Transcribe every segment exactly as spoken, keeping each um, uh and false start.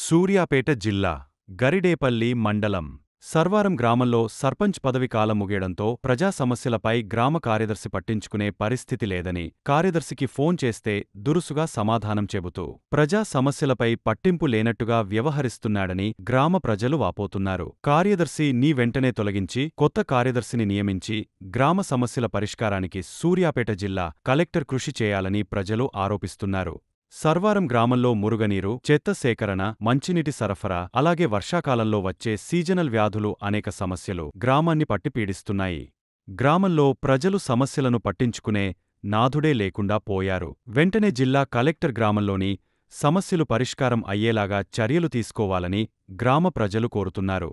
సూర్యాపేట జిల్లా గరిడేపల్లి మండలం సర్వారం గ్రామంలో సర్పంచ్ పదవి కాలం ముగియడంతో ప్రజా సమస్యలపై గ్రామ కార్యదర్శి పట్టించుకునే పరిస్థితి లేదని కార్యదర్శికి ఫోన్ చేస్తే దురుసుగా సమాధానం చెబుతూ ప్రజా సమస్యలపై పట్టింపు లేనట్టుగా వ్యవహరిస్తున్నాడని గ్రామ ప్రజలు వాపోతున్నారు. కార్యదర్శి నీ వెంటనే తొలగించి కొత్త కార్యదర్శిని నియమించి గ్రామ సమస్యల పరిష్కారానికి సూర్యాపేట జిల్లా కలెక్టర్ కృషి చేయాలని ప్రజలు ఆరోపిస్తున్నారు. సర్వారం గ్రామంలో మురుగునీరు, చెత్త సేకరణ, మంచినీటి సరఫరా, అలాగే వర్షాకాలంలో వచ్చే సీజనల్ వ్యాధులు అనేక సమస్యలు గ్రామాన్ని పట్టిపీడిస్తున్నాయి. గ్రామంలో ప్రజలు సమస్యలను పట్టించుకునే నాథుడే లేకుండా పోయారు. వెంటనే జిల్లా కలెక్టర్ గ్రామంలోని సమస్యలు పరిష్కారం అయ్యేలాగా చర్యలు తీసుకోవాలని గ్రామ ప్రజలు కోరుతున్నారు.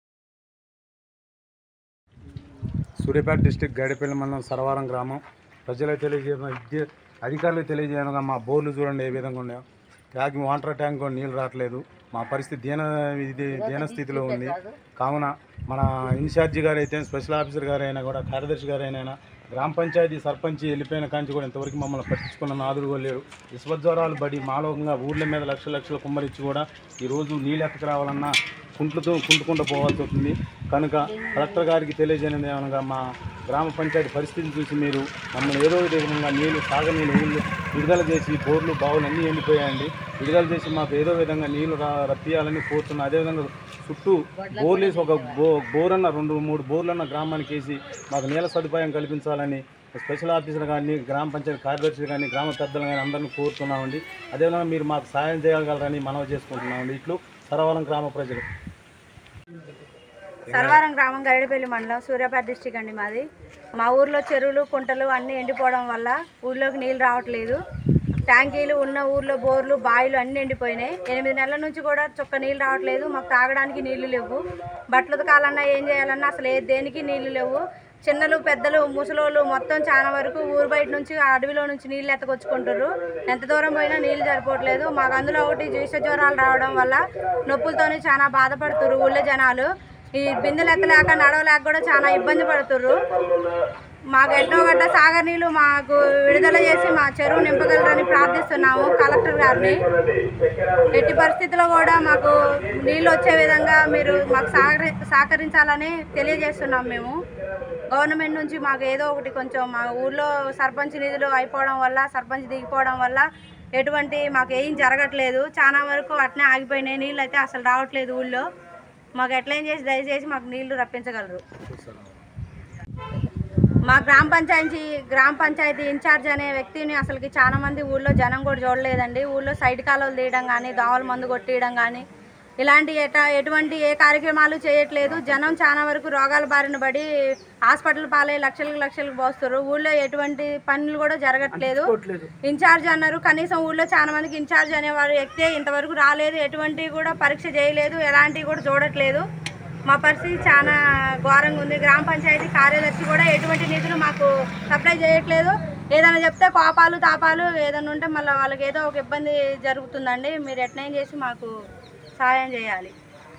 సూర్యాపేట డిస్టిక్ గడిపల్లి మండలం సర్వారం గ్రామం ప్రజలకు తెలియజేయ అధికారులకు తెలియజేయనుగా మా బోర్లు చూడండి ఏ విధంగా ఉన్నాయో. ట్యాంక్ వాటర్ ట్యాంక్ కూడా నీళ్ళు రావట్లేదు. మా పరిస్థితి దీన ఇది దీన స్థితిలో ఉంది. కావున మన ఇన్ఛార్జి గారు అయితే, స్పెషల్ ఆఫీసర్ గారైనా కూడా, కార్యదర్శి గారైనా, గ్రామ పంచాయతీ సర్పంచ్ వెళ్ళిపోయిన కాంచి కూడా ఇంతవరకు మమ్మల్ని పట్టించుకున్న నాదుడు కూడా లేరు. విశ్వజ్వరాలు బడి మాలోకంగా ఊర్ల మీద లక్షల లక్షల కుమ్మరిచ్చి కూడా ఈరోజు నీళ్ళు ఎక్కడికి రావాలన్నా కుంట్లతో కుంటుకుంటూ పోవాల్సి అవుతుంది. కనుక కలెక్టర్ గారికి తెలియజేయడం ఏమనగా మా గ్రామ పంచాయతీ పరిస్థితిని చూసి మీరు మమ్మల్ని ఏదో విధంగా నీళ్ళు సాగనీళ్ళు నీళ్ళు విడుదల చేసి బోర్లు బావులు అన్నీ ఎండిపోయాయండి. విడుదల చేసి మాకు ఏదో విధంగా నీళ్లు రా రప్పియాలని కోరుతున్నాం. అదేవిధంగా చుట్టూ బోర్లు వేసి ఒక బో బోర్ అన్న రెండు మూడు బోర్లన్న గ్రామానికి వేసి మాకు నీళ్ళ సదుపాయం కల్పించాలని స్పెషల్ ఆఫీసర్ కానీ, గ్రామ పంచాయతీ కార్యదర్శులు కానీ, గ్రామ పెద్దలు కానీ అందరినీ కోరుతున్నామండి. అదేవిధంగా మీరు మాకు సాయం చేయగలరని మనవి చేసుకుంటున్నామండి. ఇట్లు సర్వారం గ్రామ ప్రజలు. సర్వారం గ్రామం గరిడేపల్లి మండలం సూర్యాపేట డిస్టిక్ అండి మాది. మా ఊర్లో చెరువులు కుంటలు అన్నీ ఎండిపోవడం వల్ల ఊళ్ళోకి నీళ్ళు రావట్లేదు. ట్యాంకీలు ఉన్న ఊర్లో బోర్లు బావిలు అన్నీ ఎండిపోయినాయి. ఎనిమిది నెలల నుంచి కూడా చుక్క నీళ్ళు రావట్లేదు. మాకు తాగడానికి నీళ్లు లేవు. బట్టలు ఉతకాలన్నా ఏం చేయాలన్నా అసలు ఏ దేనికి నీళ్లు లేవు. చిన్నలు పెద్దలు ముసలోళ్ళు మొత్తం చాలా వరకు ఊరు బయట నుంచి అడవిలో నుంచి నీళ్ళు ఎత్తకొచ్చుకుంటారు. ఎంత దూరం పోయినా నీళ్ళు సరిపోవట్లేదు. మాకు అందులో ఒకటి విష జ్వరాలు రావడం వల్ల నొప్పులతోనే చాలా బాధపడుతున్నారు ఊళ్ళో జనాలు. ఈ బిందెలు ఎత్తలేక నడవలేక కూడా చాలా ఇబ్బంది పడుతుర్రు. మాకు ఎన్నో గడ్డ సాగర్ నీళ్ళు మాకు విడుదల చేసి మా చెరువు నింపగలరని ప్రార్థిస్తున్నాము కలెక్టర్ గారిని. ఎట్టి పరిస్థితుల్లో కూడా మాకు నీళ్ళు వచ్చే విధంగా మీరు మాకు సహకరి సహకరించాలని తెలియజేస్తున్నాం. మేము గవర్నమెంట్ నుంచి మాకు ఏదో ఒకటి కొంచెం మా ఊళ్ళో సర్పంచ్ నిధులు అయిపోవడం వల్ల, సర్పంచ్ దిగిపోవడం వల్ల ఎటువంటి మాకు ఏం జరగట్లేదు. చాలా వరకు అట్నే ఆగిపోయినాయి. నీళ్ళు అయితే అసలు రావట్లేదు ఊళ్ళో. మాకు ఎట్లయిన చేసి దయచేసి మాకు నీళ్లు రప్పించగలరు. మా గ్రామ పంచాయతీ గ్రామ పంచాయతీ ఇన్ఛార్జ్ అనే వ్యక్తిని అసలుకి చాలా మంది ఊళ్ళో జనం కూడా చూడలేదండి. ఊళ్ళో సైడ్ కాలువలు తీయడం కానీ, దోమల మందు కొట్టేయడం కానీ ఇలాంటి ఎట ఎటువంటి ఏ కార్యక్రమాలు చేయట్లేదు. జనం చాలా వరకు రోగాల బారిన పడి హాస్పిటల్ పాలై లక్షలకు లక్షలకు పోస్తారు. ఊళ్ళో ఎటువంటి పనులు కూడా జరగట్లేదు. ఇన్ఛార్జ్ అన్నారు, కనీసం ఊళ్ళో చాలా మందికి ఇన్ఛార్జ్ అనేవారు వ్యక్తే ఇంతవరకు రాలేదు. ఎటువంటి కూడా పరీక్ష చేయలేదు, ఎలాంటివి కూడా చూడట్లేదు. మా పరిస్థితి చాలా ఘోరంగా ఉంది. గ్రామ పంచాయతీ కార్యదర్శి కూడా ఎటువంటి నిధులు మాకు సప్లై చేయట్లేదు. ఏదైనా చెప్తే కోపాలు తాపాలు ఏదైనా ఉంటే మళ్ళీ వాళ్ళకి ఏదో ఒక ఇబ్బంది జరుగుతుందండి. మీరు ఎట్లయినా చేసి మాకు సహాయం చేయాలి.